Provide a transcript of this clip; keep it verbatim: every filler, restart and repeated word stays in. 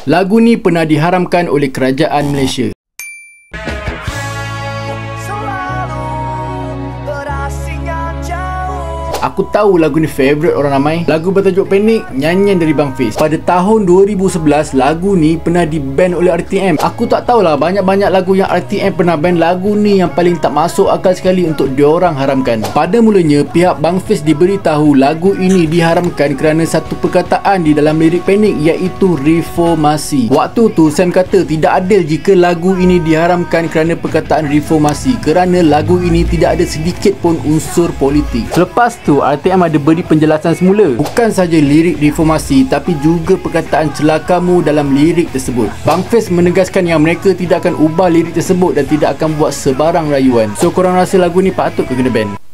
Lagu ni pernah diharamkan oleh kerajaan Malaysia. Aku tahu lagu ni favourite orang ramai. Lagu bertajuk Panik, nyanyian dari Bang Fiz. Pada tahun dua ribu sebelas, lagu ni pernah di-ban oleh R T M. Aku tak tahulah, banyak-banyak lagu yang R T M pernah ban, lagu ni yang paling tak masuk akal sekali untuk diorang haramkan. Pada mulanya, pihak Bang Fiz diberitahu lagu ini diharamkan kerana satu perkataan di dalam lirik Panik, iaitu reformasi. Waktu tu Sam kata tidak adil jika lagu ini diharamkan kerana perkataan reformasi, kerana lagu ini tidak ada sedikit pun unsur politik. Selepas tu R T M ada beri penjelasan semula. Bukan saja lirik reformasi, tapi juga perkataan celakamu dalam lirik tersebut. Bang Fiz menegaskan yang mereka tidak akan ubah lirik tersebut dan tidak akan buat sebarang rayuan. So korang rasa lagu ni patut ke kena ban?